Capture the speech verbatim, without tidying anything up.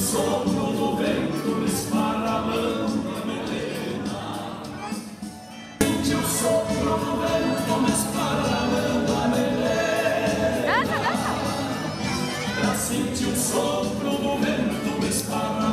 sopro do vento esparramando a melena. Sente o sopro do vento esparramando a melena. Dança, dança. Sente o sopro do vento esparramando.